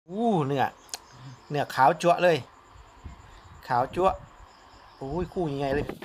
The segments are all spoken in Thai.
เนื้อขาวจั๊วเลยขาวจั๊วโอ้ยคู่ยังไงเลย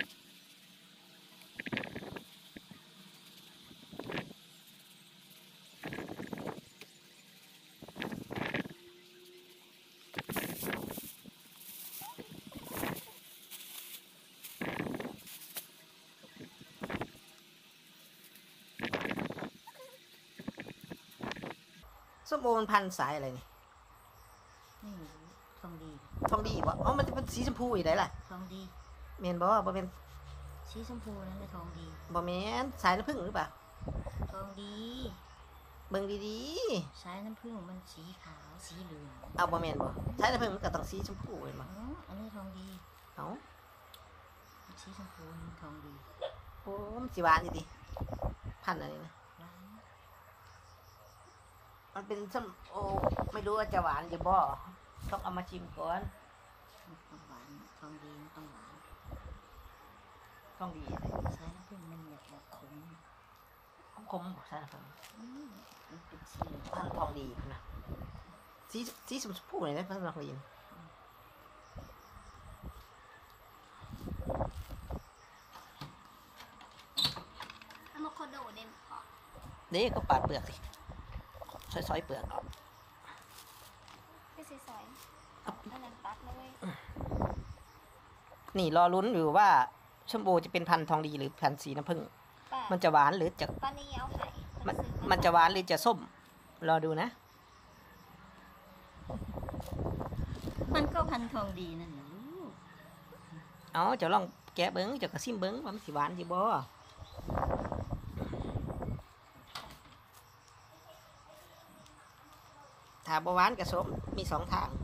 ส้มโอมันพันสายอะไรนี่นี่ทองดีทองดีบ่อ๋อมันจะเป็นสีชมพูอีกได้ล่ะทองดีเมนบ่บ่เป็นสีชมพูนั่นคือทองดีบ่เมนสายน้ำผึ้งหรือเปล่าทองดีเบิ่งดีสายน้ำผึ้งมันสีขาวสีเหลืองๆเอาบ่เมนบ่สายน้ำผึ้งมันก็ต้องสีชมพูเห็นบ่อันนี้ทองดีเอาสีชมพูมันทองดีโอ้มันสิหวานดิพันอะไรนะมันเป็นส้มโอไม่รู้ว่าจะหวานหรือบ่ต้องเอามาชิมก่อนต้องหวานทองดีต้องหวานทองดีอะไรสายน้ำผึ้งมันอยากออกคมใช่ไหมครับมันเป็นสีพันทองดีนะสีชมพูเลยนะพันทองดีอะโวคาโดเด่นออกเด็กก็ปาดเปลือกสิซอยๆเปลือกออกไม่ใส่ใส่อันนั้นตัดเลยนี่รอลุ้นอยู่ว่าชมพูจะเป็นพันทองดีหรือพันสีน้ำผึ้งมันจะหวานหรือจะตอนนี้เอาไข่มันจะหวานหรือจะส้มรอดูนะมันก็พันทองดีนั่นแหละลูกเอาจะลองแกะเบิ้งจะกระซิมเบิ้งว่ามันสิหวานสิบ่ถ้าบ่หวานกับส้มมีสองทาง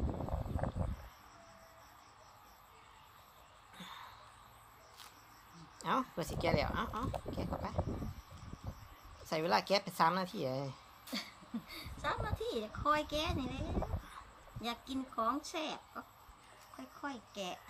เอาเพื่อสิแกะแล้วเอาแกะเข้าไปใส่เวลาแกะไป3 นาทีเลย 3 นาทีคอยแกะนี่เลยอยากกินของแซ่บก็ค่อยๆแกะ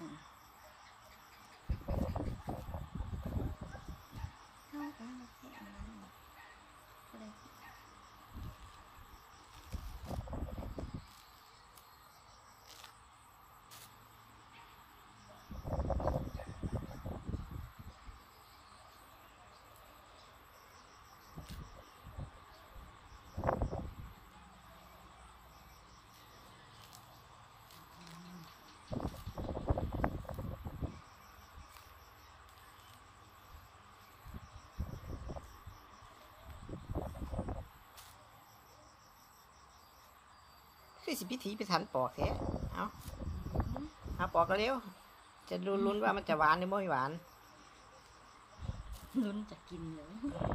คือสิพิธีพิถันปอกแท้เอาปอกเร็วจะลุ้นว่ามันจะหวานหรือไม่หวานลุ้นจะกินเลย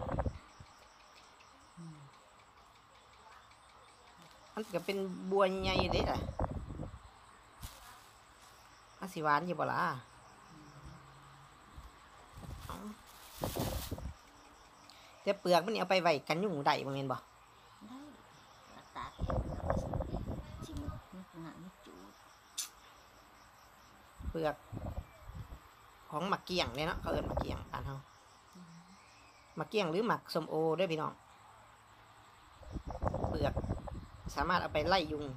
มันก็เป็นบัวใหญ่ๆเด้ล่ะมันสิหวานอยู่บ่ล่ะแต่เปลือกมันเอาไปไว้กันยุงได้บ่แม่นบ่ได้ตากชิมมันขนาดนี้จูดเปลือกของหมักเกี้ยงเลยเนาะเขาเอิ้นหมักเกี้ยงบ้านเฮาหมักเกี้ยงหรือหมักส้มโอด้วยพี่น้องเปลือกสามารถเอาไปไล่ยุง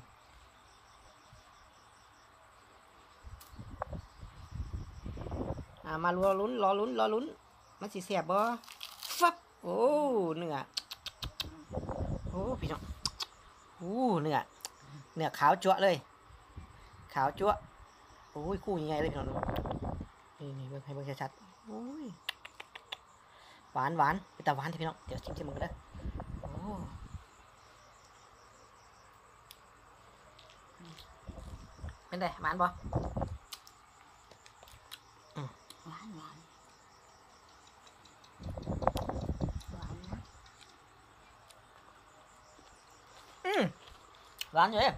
มารอลุ้นมันสิแซ่บบ่ฟับโอ้เนื้อโอ้พี่น้องโอ้เนื้อขาวจั๊วเลยขาวจั๊วโอ้ยคู่ยังไงเลยพี่น้องนี่เบิ่งให้เบิ่งชัดๆโอ้ยหวานเป็นตาหวานที่พี่น้องเดี๋ยวชิมมึงกันเด้อโอ้เป็นไงหวานบ่หวานนะหวานอยู่เลย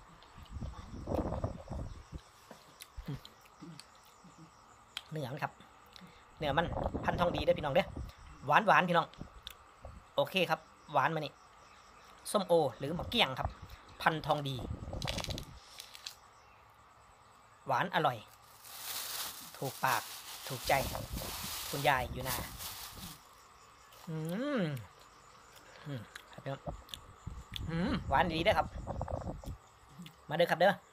เนื้อมันครับเนื้อมันพันทองดีเด้อพี่น้องเด้อหวานพี่น้องโอเคครับหวานมานี่ส้มโอหรือมะเกี้ยงครับพันทองดีหวานอร่อยถูกปากถูกใจคุณยายอยู่นาครับพี่น้องหวานดีเด้อครับมาเด้อครับเด้อ